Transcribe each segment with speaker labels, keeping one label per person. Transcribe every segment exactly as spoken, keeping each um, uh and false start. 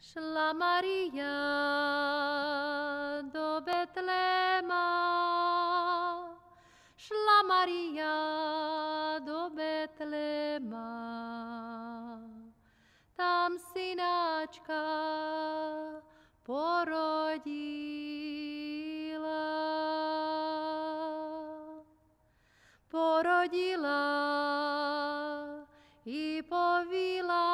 Speaker 1: Šla Maria do Betléma, šla Maria do Betléma, tam synáčka porodila. Porodila i povila,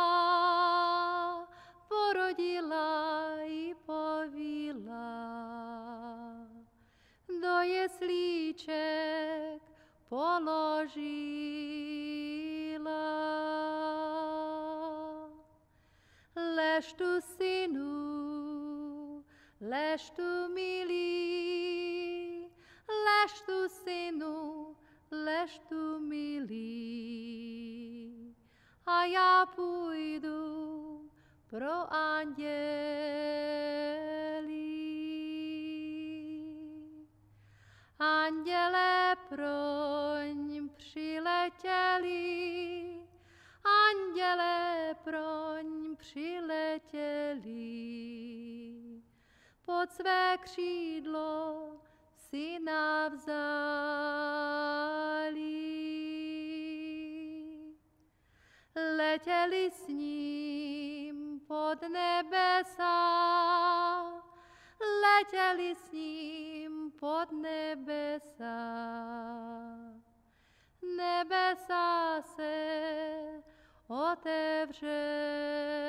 Speaker 1: porodila i povila. Do jeslíček položila. Lež tu, synu, lež tu, milý, lež tu, synu, lež tu, milý. A já půjdu pro andělí. Anděle proň přiletěli, anděle proň přiletěli, pod své křídlo syna vzali. Letěli s ním pod nebesa, letěli s ním pod nebesa. Nebesa se otevřely.